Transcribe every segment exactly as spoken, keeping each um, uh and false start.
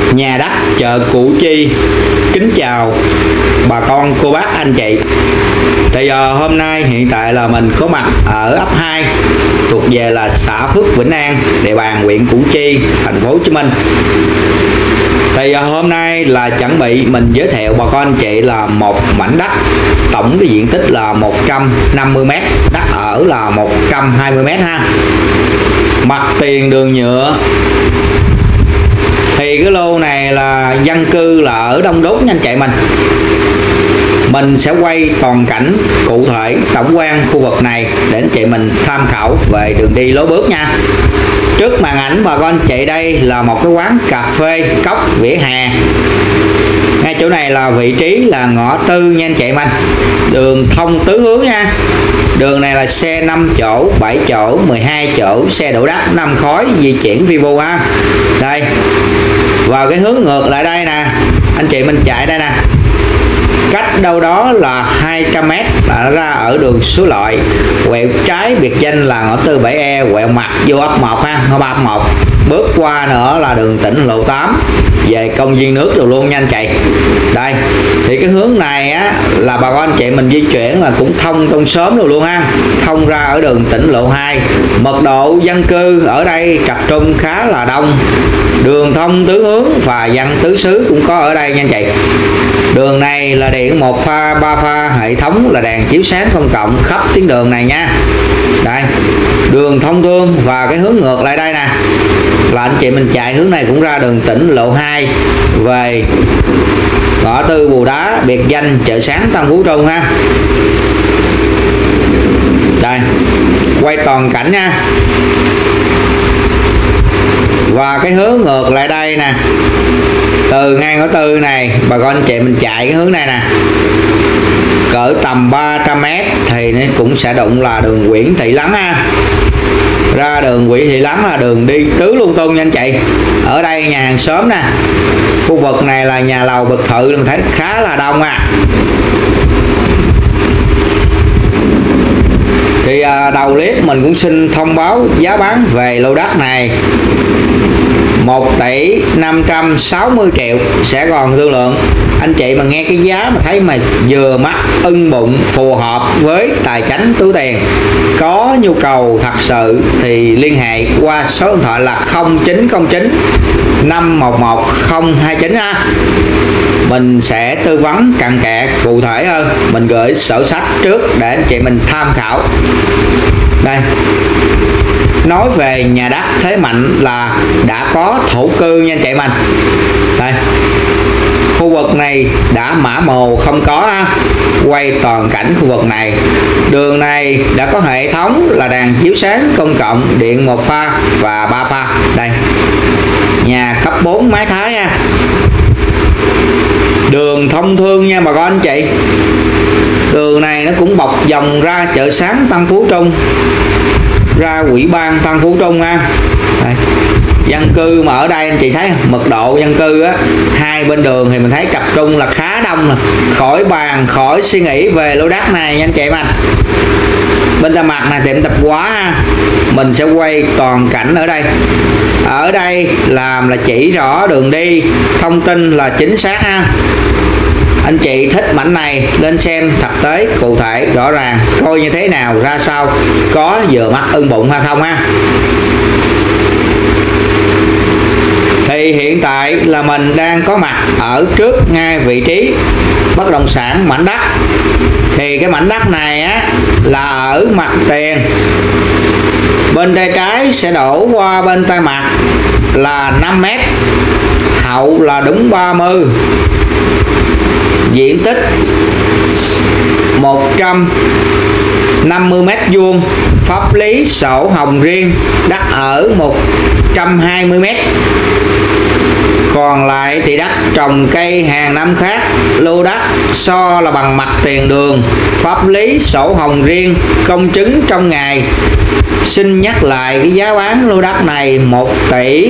Nhà đất chợ Củ Chi kính chào bà con cô bác anh chị. Thì giờ hôm nay hiện tại là mình có mặt ở ấp hai thuộc về là xã Phước Vĩnh An, địa bàn huyện Củ Chi, thành phố Hồ Chí Minh. Thì giờ hôm nay là chuẩn bị mình giới thiệu bà con anh chị là một mảnh đất, tổng cái diện tích là một trăm năm mươi mét, đất ở là một trăm hai mươi mét ha. Mặt tiền đường nhựa. Thì cái lô này là dân cư là ở đông đúc nha anh chị mình. Mình sẽ quay toàn cảnh cụ thể tổng quan khu vực này để anh chị mình tham khảo về đường đi lối bước nha. Trước màn ảnh bà con anh chị đây là một cái quán cà phê cốc vỉa hè. Ngay chỗ này là vị trí là ngõ tư nha anh chị mình. Đường thông tứ hướng nha. Đường này là xe năm chỗ, bảy chỗ, mười hai chỗ, xe đổ đất, năm khối, di chuyển Vivo ha. Đây. Và cái hướng ngược lại đây nè, anh chị mình chạy đây nè. Cách đâu đó là hai trăm mét là ra ở đường Suối Lợi, quẹo trái biệt danh là ngõ tư bảy E, quẹo mặt vô ấp một ha, ngõ ba ấp một. Bước qua nữa là đường tỉnh lộ tám về công viên nước rồi luôn nha anh chị. Đây thì cái hướng này á là bà con anh chị mình di chuyển là cũng thông trong sớm rồi luôn ha, thông ra ở đường tỉnh lộ hai. Mật độ dân cư ở đây tập trung khá là đông, đường thông tứ hướng và dân tứ xứ cũng có ở đây nha anh chị. Đường này là điện một pha, ba pha, hệ thống là đèn chiếu sáng công cộng khắp tuyến đường này nha. Đây, đường thông thương. Và cái hướng ngược lại đây nè là anh chị mình chạy hướng này cũng ra đường tỉnh lộ hai về ngõ tư Bù Đá, biệt danh chợ sáng Tân Phú Trung ha. Đây, quay toàn cảnh nha. Và cái hướng ngược lại đây nè, từ ngay ngõ tư này bà con anh chị mình chạy cái hướng này nè, cỡ tầm ba trăm mét thì nó cũng sẽ đụng là đường Nguyễn Thị Lắm ha. Ra đường Nguyễn Thị Lắm là đường đi tứ lung tung nha anh chị. Ở đây nhà hàng xóm nè, khu vực này là nhà lầu biệt thự, mình thấy khá là đông à. Thì à, đầu clip mình cũng xin thông báo giá bán về lô đất này một tỷ năm trăm sáu mươi triệu, sẽ còn thương lượng. Anh chị mà nghe cái giá mà thấy mà vừa mắt ưng bụng, phù hợp với tài chính túi tiền, có nhu cầu thật sự thì liên hệ qua số điện thoại là không chín không chín năm một một không hai chín ha. Mình sẽ tư vấn cặn kẽ cụ thể hơn, mình gửi sổ sách trước để anh chị mình tham khảo. Đây, nói về nhà đất thế mạnh là đã có thổ cư nha anh chị mình. Đây, khu vực này đã mã mồ không có ha. Quay toàn cảnh khu vực này, đường này đã có hệ thống là đèn chiếu sáng công cộng, điện một pha và ba pha. Đây, nhà cấp bốn mái Thái ha. Đường thông thương nha bà con anh chị. Đường này nó cũng bọc vòng ra chợ sáng Tân Phú Trung, ra Ủy ban Tân Phú Trung ha. Đây, dân cư mà ở đây anh chị thấy mật độ dân cư á, hai bên đường thì mình thấy tập trung là khá đông, là khỏi bàn khỏi suy nghĩ về lô đất này nha anh chị mình. Bên tay mặt này tiệm tạp hóa ha, mình sẽ quay toàn cảnh ở đây. Ở đây làm là chỉ rõ đường đi, thông tin là chính xác ha. Anh chị thích mảnh này lên xem thực tế cụ thể rõ ràng, coi như thế nào ra sao, có vừa mắt ưng bụng hay không ha. Thì hiện tại là mình đang có mặt ở trước ngay vị trí bất động sản mảnh đất. Thì cái mảnh đất này á là ở mặt tiền, bên tay trái sẽ đổ qua bên tay mặt là năm mét, hậu là đúng ba mươi, diện tích một trăm năm mươi mét vuông, pháp lý sổ hồng riêng, đất ở một trăm hai mươi mét. Còn lại thì đất trồng cây hàng năm khác. Lô đất so là bằng mặt tiền đường, pháp lý sổ hồng riêng, công chứng trong ngày. Xin nhắc lại cái giá bán lô đất này một tỷ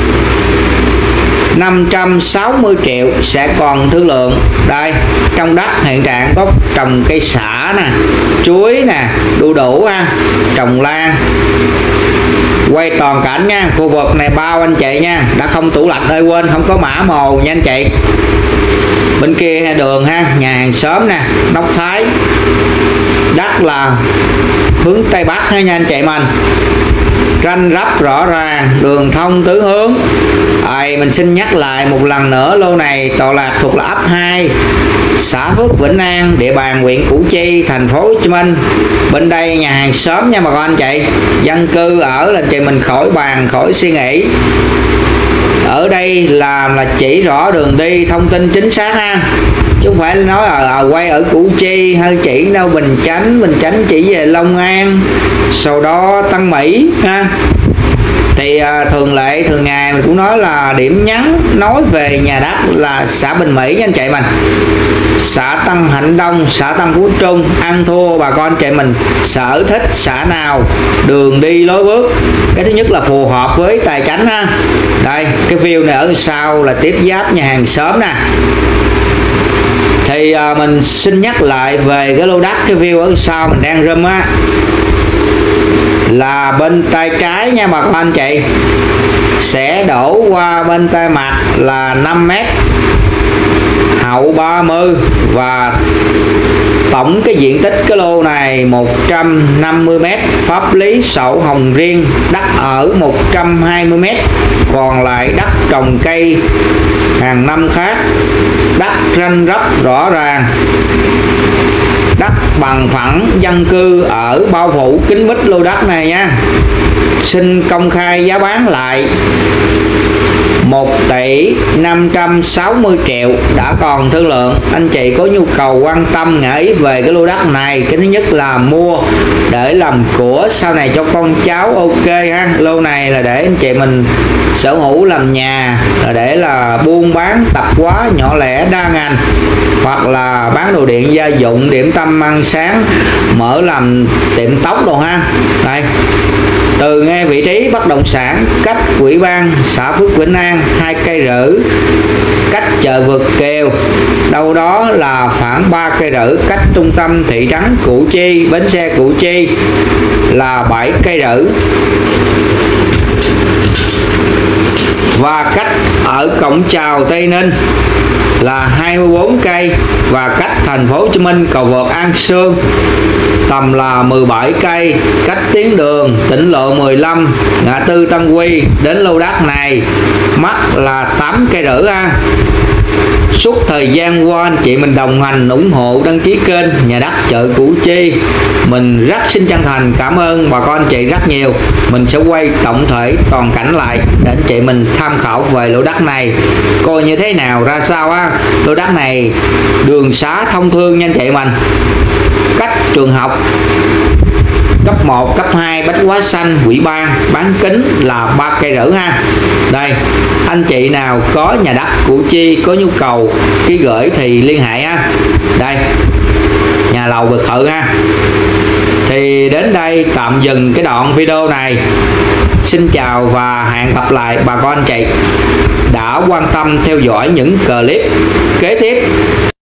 năm trăm sáu mươi triệu, sẽ còn thương lượng. Đây, trong đất hiện trạng có trồng cây sả nè, chuối nè, đu đủ ha, trồng lan. quay toàn cảnh nha. Khu vực này bao anh chị nha, đã không tủ lạnh ơi, quên không có mã màu nha anh chị. Bên kia đường ha, nhà hàng xóm nè, Nóc Thái, đất là hướng Tây Bắc ha nha anh chị mình, ranh rắp rõ ràng, đường thông tứ hướng. Rồi mình xin nhắc lại một lần nữa, lô này tọa lạc thuộc là ấp hai, xã Phước Vĩnh An, địa bàn huyện Củ Chi, thành phố Hồ Chí Minh. Bên đây nhà hàng xóm nha bà con anh chị, dân cư ở là chị mình khỏi bàn khỏi suy nghĩ. Ở đây làm là chỉ rõ đường đi, thông tin chính xác ha, chứ không phải nói là à, quay ở Củ Chi hay chỉ đâu Bình Chánh, Bình Chánh chỉ về Long An, sau đó Tân Mỹ ha. Thì à, thường lệ thường ngày mình cũng nói là điểm nhấn nói về nhà đất là xã Bình Mỹ nha anh chị mình, xã Tân Hạnh Đông, xã Tân Phú Trung, ăn thua bà con chị mình sở thích xã nào, đường đi lối bước. Cái thứ nhất là phù hợp với tài chánh ha. Đây cái view này ở sau là tiếp giáp nhà hàng xóm nè. Thì à, mình xin nhắc lại về cái lô đất, cái view ở sau mình đang zoom á, là bên tay trái nha bà con anh chị, sẽ đổ qua bên tay mặt là năm mét, hậu ba mươi, và tổng cái diện tích cái lô này một trăm năm mươi mét, pháp lý sổ hồng riêng, đất ở một trăm hai mươi mét, còn lại đất trồng cây hàng năm khác, đất ranh rắp rõ ràng, đất bằng phẳng, dân cư ở bao phủ kín mít lô đất này nha. Xin công khai giá bán lại một tỷ năm trăm sáu mươi triệu, đã còn thương lượng. Anh chị có nhu cầu quan tâm ngã ý về cái lô đất này, cái thứ nhất là mua để làm của sau này cho con cháu, ok ha. Lô này là để anh chị mình sở hữu làm nhà, là để là buôn bán tạp hóa nhỏ lẻ đa ngành, hoặc là bán đồ điện gia dụng, điểm tâm ăn sáng, mở làm tiệm tóc đồ ha. Đây, từ ngay vị trí bất động sản cách ủy ban xã Phước Vĩnh An hai cây rưỡi, cách chợ vượt Kèo đâu đó là khoảng ba cây rưỡi, cách trung tâm thị trấn Củ Chi, bến xe Củ Chi là bảy cây rưỡi, và cách ở cổng chào Tây Ninh là hai mươi bốn cây, và cách thành phố Hồ Chí Minh cầu vượt An Sương tầm là mười bảy cây, cách tuyến đường tỉnh lộ mười lăm ngã tư Tân Quy đến lô đất này mắc là tám cây rưỡi ha. Suốt thời gian qua anh chị mình đồng hành ủng hộ đăng ký kênh nhà đất chợ Củ Chi, mình rất xin chân thành cảm ơn bà con anh chị rất nhiều. Mình sẽ quay tổng thể toàn cảnh lại để anh chị mình tham khảo về lô đất này coi như thế nào ra sao á. Lô đất này đường xá thông thương nha anh chị mình, cách trường học cấp một, cấp hai, Bách Hóa Xanh, Quỹ Ban, bán kính là ba cây rưỡi ha. Đây, anh chị nào có nhà đất Củ Chi có nhu cầu ký gửi thì liên hệ ha. Đây, nhà lầu biệt thự ha. Thì đến đây tạm dừng cái đoạn video này. Xin chào và hẹn gặp lại bà con anh chị đã quan tâm theo dõi những clip kế tiếp.